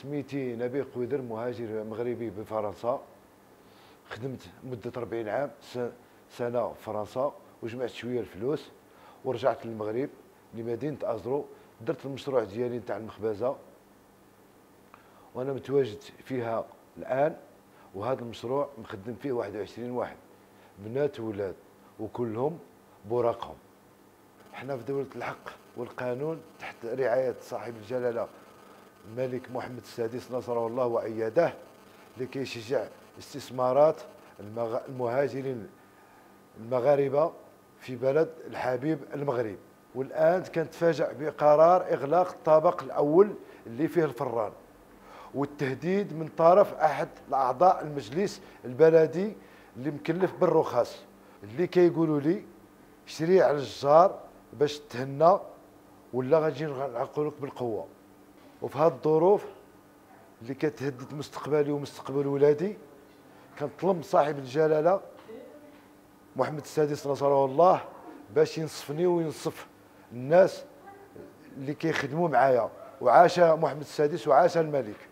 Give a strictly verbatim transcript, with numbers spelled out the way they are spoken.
سميتي نبيل قويدر، مهاجر مغربي بفرنسا. خدمت مدة أربعين عام، سنة في فرنسا، وجمعت شوية الفلوس ورجعت للمغرب لمدينة أزرو. درت المشروع ديالي نتاع المخبزة وأنا متواجد فيها الآن. وهذا المشروع مخدم فيه واحد وعشرين واحد، بنات وولاد، وكلهم براقهم. احنا في دولة الحق والقانون تحت رعاية صاحب الجلالة الملك محمد السادس نصره الله وأيده، لكي يشجع استثمارات المهاجرين المغاربة في بلد الحبيب المغرب. والآن كنتفاجأ بقرار إغلاق الطابق الأول اللي فيه الفران، والتهديد من طرف أحد الأعضاء المجلس البلدي اللي مكلف بالرخص، اللي كيقولوا لي شري على الجار باش تهنى ولا غادي نعقلوا لك بالقوه. وفي هذه الظروف اللي كتهدد مستقبلي ومستقبل ولادي، كنطلب صاحب الجلاله محمد السادس نصره الله باش ينصفني وينصف الناس اللي كيخدموا معايا. وعاش محمد السادس وعاش الملك.